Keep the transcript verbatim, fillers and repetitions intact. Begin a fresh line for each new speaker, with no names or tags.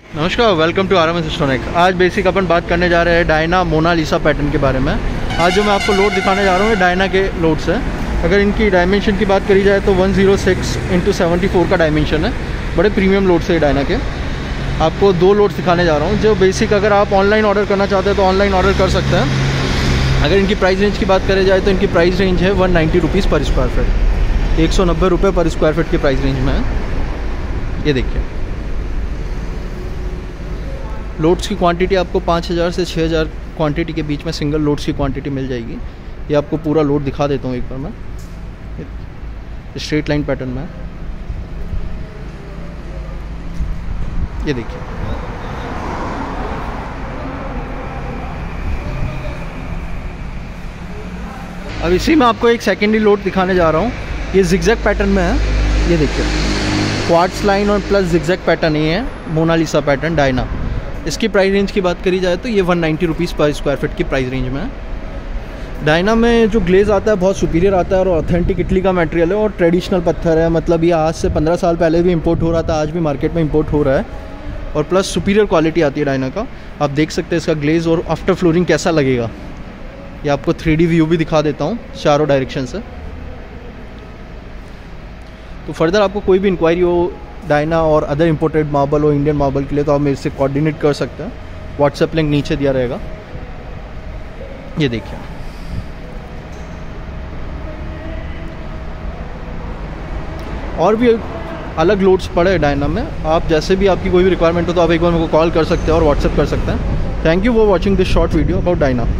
नमस्कार, welcome to R M S electronic. आज basic अपन बात करने जा रहे हैं डायना मोनालिसा पैटर्न के बारे में। आज जो मैं आपको लोड दिखाने जा रहा हूँ डायना के लोड्स हैं। अगर इनकी डायमेंशन की बात करी जाए तो one zero six into seventy four का डायमेंशन है। बड़े प्रीमियम लोड्स है डायना के। आपको दो लोड्स दिखाने जा रहा हूँ जो बेसिक अगर आप ऑनलाइन ऑर्डर करना चाहते हैं तो ऑनलाइन ऑर्डर कर सकते हैं। अगर इनकी प्राइस रेंज की बात करी जाए तो इनकी प्राइस रेंज है one ninety rupees per square feet, एक सौ नब्बे रुपये पर स्क्वायर फीट की प्राइस रेंज में है। ये देखिए, लोड्स की क्वांटिटी आपको पाँच हज़ार से छः हज़ार क्वांटिटी के बीच में सिंगल लोड्स की क्वांटिटी मिल जाएगी। ये आपको पूरा लोड दिखा देता हूँ एक बार मैं। स्ट्रेट लाइन पैटर्न में ये देखिए, अब इसी में आपको एक सेकेंडरी लोड दिखाने जा रहा हूँ। ये जिगजैग पैटर्न में है। ये देखिए, क्वार्ट्ज लाइन और प्लस जिगजैग पैटर्न ये है मोनालिसा पैटर्न डायना। इसकी प्राइस रेंज की बात करी जाए तो ये one ninety rupees per square feet की प्राइस रेंज में है। डायना में जो ग्लेज़ आता है बहुत सुपीरियर आता है और ऑथेंटिक इटली का मटेरियल है और ट्रेडिशनल पत्थर है। मतलब ये आज से पंद्रह साल पहले भी इंपोर्ट हो रहा था, आज भी मार्केट में इंपोर्ट हो रहा है और प्लस सुपीरियर क्वालिटी आती है डायना का। आप देख सकते हैं इसका ग्लेज़ और आफ्टर फ्लोरिंग कैसा लगेगा। ये आपको थ्री डी व्यू भी दिखा देता हूँ चारों डायरेक्शन से। तो फर्दर आपको कोई भी इंक्वायरी हो डायना और अदर इंपोर्टेड मार्बल और इंडियन मार्बल के लिए तो आप मेरे से कोऑर्डिनेट कर सकते हैं। व्हाट्सएप लिंक नीचे दिया रहेगा। ये देखिए, और भी अलग लोड्स पड़े हैं डायना में। आप जैसे भी आपकी कोई भी रिक्वायरमेंट हो तो आप एक बार मेरे को कॉल कर सकते हैं और व्हाट्सएप कर सकते हैं। Thank you for watching this short video about Diana.